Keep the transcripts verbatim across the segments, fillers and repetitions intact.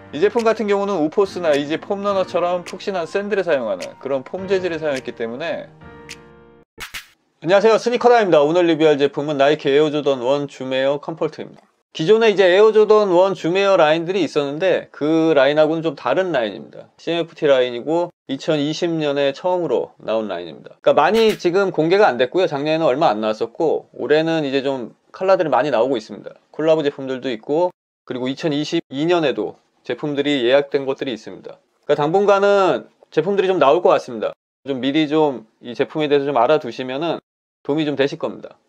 이 제품 같은 경우는 우포스나 이지 폼러너처럼 푹신한 샌들을 사용하는 그런 폼 재질을 사용했기 때문에. 안녕하세요, 스니커다입니다. 오늘 리뷰할 제품은 나이키 에어조던 원 줌에어 컴포트입니다. 기존에 이제 에어조던 원 줌에어 라인들이 있었는데 그 라인하고는 좀 다른 라인입니다. 씨엠에프티 라인이고 이천이십 년에 처음으로 나온 라인입니다. 그러니까 많이 지금 공개가 안 됐고요. 작년에는 얼마 안 나왔었고 올해는 이제 좀 컬러들이 많이 나오고 있습니다. 콜라보 제품들도 있고, 그리고 이천이십이 년에도 제품들이 예약된 것들이 있습니다. 그러니까 당분간은 제품들이 좀 나올 것 같습니다. 좀 미리 좀 이 제품에 대해서 좀 알아두시면은 도움이 좀 되실 겁니다.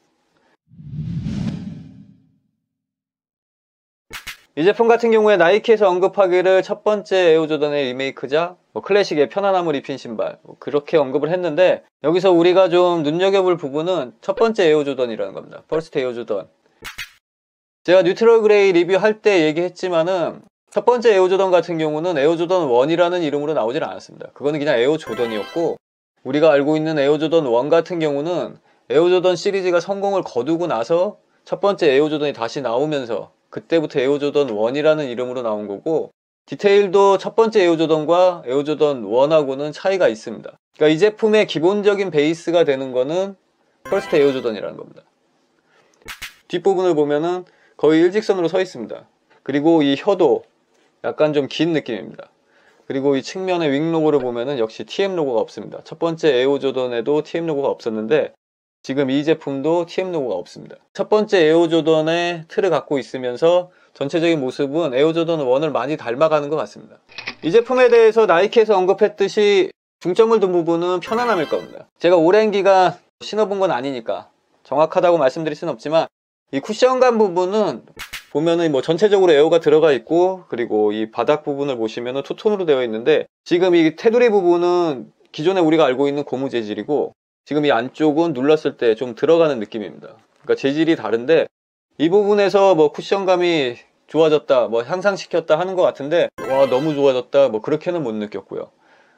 이 제품 같은 경우에 나이키에서 언급하기를 첫 번째 에어조던의 리메이크자, 뭐 클래식의 편안함을 입힌 신발, 뭐 그렇게 언급을 했는데, 여기서 우리가 좀 눈여겨볼 부분은 첫 번째 에어조던이라는 겁니다. 퍼스트 에어조던. 제가 뉴트럴 그레이 리뷰할 때 얘기했지만은 첫 번째 에어조던 같은 경우는 에어조던 원이라는 이름으로 나오질 않았습니다. 그거는 그냥 에어조던이었고, 우리가 알고 있는 에어조던 원 같은 경우는 에어조던 시리즈가 성공을 거두고 나서 첫 번째 에어조던이 다시 나오면서 그때부터 에어조던 원이라는 이름으로 나온 거고, 디테일도 첫 번째 에어조던과 에어조던 원하고는 차이가 있습니다. 그러니까 이 제품의 기본적인 베이스가 되는 거는 퍼스트 에어조던이라는 겁니다. 뒷부분을 보면은 거의 일직선으로 서 있습니다. 그리고 이 혀도 약간 좀 긴 느낌입니다. 그리고 이 측면의 윙 로고를 보면은 역시 티엠 로고가 없습니다. 첫 번째 에어조던에도 티엠 로고가 없었는데 지금 이 제품도 티엠 로고가 없습니다. 첫 번째 에어조던의 틀을 갖고 있으면서 전체적인 모습은 에어조던 원을 많이 닮아가는 것 같습니다. 이 제품에 대해서 나이키에서 언급했듯이 중점을 둔 부분은 편안함일 겁니다. 제가 오랜 기간 신어본 건 아니니까 정확하다고 말씀드릴 수는 없지만, 이 쿠션감 부분은 보면은 뭐 전체적으로 에어가 들어가 있고, 그리고 이 바닥 부분을 보시면은 투톤으로 되어 있는데, 지금 이 테두리 부분은 기존에 우리가 알고 있는 고무 재질이고, 지금 이 안쪽은 눌렀을 때 좀 들어가는 느낌입니다. 그러니까 재질이 다른데, 이 부분에서 뭐 쿠션감이 좋아졌다, 뭐 향상시켰다 하는 것 같은데, 와 너무 좋아졌다 뭐 그렇게는 못 느꼈고요.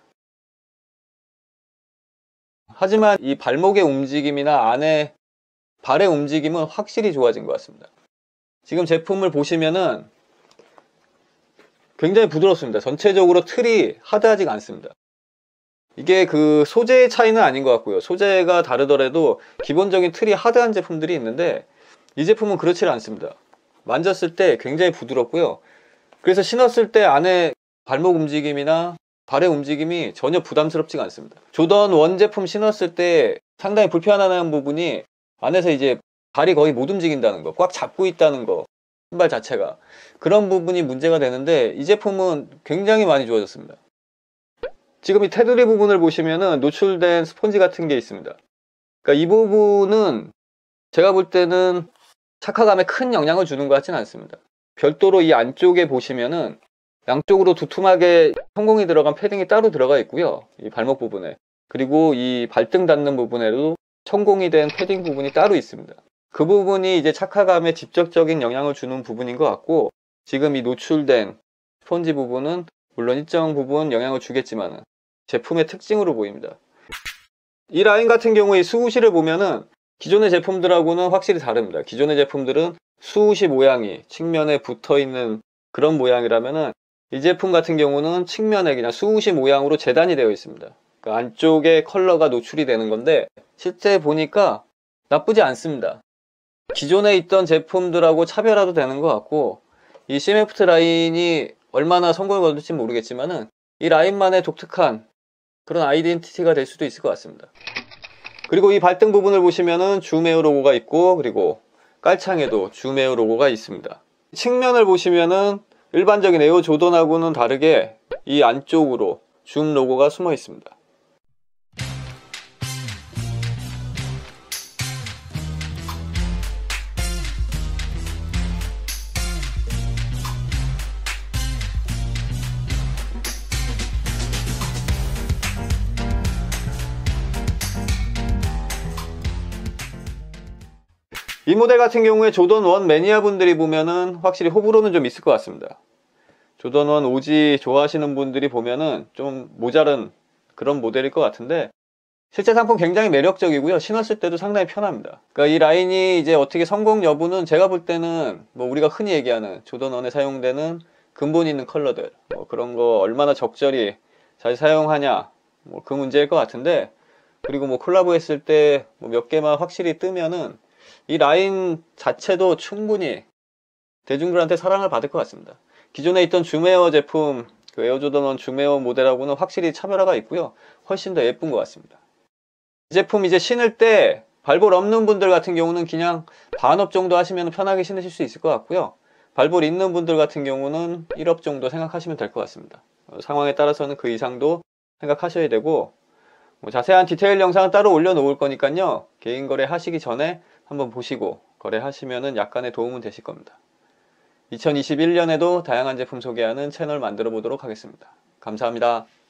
하지만 이 발목의 움직임이나 안에 발의 움직임은 확실히 좋아진 것 같습니다. 지금 제품을 보시면은 굉장히 부드럽습니다. 전체적으로 틀이 하드하지가 않습니다. 이게 그 소재의 차이는 아닌 것 같고요. 소재가 다르더라도 기본적인 틀이 하드한 제품들이 있는데 이 제품은 그렇지 않습니다. 만졌을 때 굉장히 부드럽고요. 그래서 신었을 때 안에 발목 움직임이나 발의 움직임이 전혀 부담스럽지가 않습니다. 조던 원 제품 신었을 때 상당히 불편한 부분이 안에서 이제 발이 거의 못 움직인다는 거, 꽉 잡고 있다는 거, 신발 자체가 그런 부분이 문제가 되는데 이 제품은 굉장히 많이 좋아졌습니다. 지금 이 테두리 부분을 보시면은 노출된 스폰지 같은 게 있습니다. 그러니까 이 부분은 제가 볼 때는 착화감에 큰 영향을 주는 것 같지는 않습니다. 별도로 이 안쪽에 보시면은 양쪽으로 두툼하게 성공이 들어간 패딩이 따로 들어가 있고요. 이 발목 부분에, 그리고 이 발등 닿는 부분에도 천공이 된 패딩 부분이 따로 있습니다. 그 부분이 이제 착화감에 직접적인 영향을 주는 부분인 것 같고, 지금 이 노출된 스펀지 부분은 물론 일정 부분 영향을 주겠지만 제품의 특징으로 보입니다. 이 라인 같은 경우에 수우시를 보면은 기존의 제품들하고는 확실히 다릅니다. 기존의 제품들은 수우시 모양이 측면에 붙어 있는 그런 모양이라면은 이 제품 같은 경우는 측면에 그냥 수우시 모양으로 재단이 되어 있습니다. 그 안쪽에 컬러가 노출이 되는 건데 실제 보니까 나쁘지 않습니다. 기존에 있던 제품들하고 차별화도 되는 것 같고, 이 씨엠에프티 라인이 얼마나 성공을 거둘지 모르겠지만은 이 라인만의 독특한 그런 아이덴티티가 될 수도 있을 것 같습니다. 그리고 이 발등 부분을 보시면은 줌에어 로고가 있고, 그리고 깔창에도 줌에어 로고가 있습니다. 측면을 보시면은 일반적인 에어 조던하고는 다르게 이 안쪽으로 줌 로고가 숨어 있습니다. 이 모델 같은 경우에 조던 원 매니아 분들이 보면은 확실히 호불호는 좀 있을 것 같습니다. 조던 원 오지 좋아하시는 분들이 보면은 좀 모자른 그런 모델일 것 같은데, 실제 상품 굉장히 매력적이고요. 신었을 때도 상당히 편합니다. 그러니까 이 라인이 이제 어떻게 성공 여부는 제가 볼 때는 뭐 우리가 흔히 얘기하는 조던 원에 사용되는 근본 있는 컬러들, 뭐 그런 거 얼마나 적절히 잘 사용하냐, 뭐 그 문제일 것 같은데, 그리고 뭐 콜라보 했을 때 뭐 몇 개만 확실히 뜨면은 이 라인 자체도 충분히 대중들한테 사랑을 받을 것 같습니다. 기존에 있던 줌에어 제품, 그 에어조던 일 줌에어 모델하고는 확실히 차별화가 있고요. 훨씬 더 예쁜 것 같습니다. 이 제품 이제 신을 때 발볼 없는 분들 같은 경우는 그냥 반업 정도 하시면 편하게 신으실 수 있을 것 같고요. 발볼 있는 분들 같은 경우는 일업 정도 생각하시면 될 것 같습니다. 어, 상황에 따라서는 그 이상도 생각하셔야 되고, 뭐 자세한 디테일 영상은 따로 올려놓을 거니까요. 개인 거래 하시기 전에 한번 보시고 거래하시면 약간의 도움은 되실 겁니다. 이천이십일 년에도 다양한 제품 소개하는 채널 만들어 보도록 하겠습니다. 감사합니다.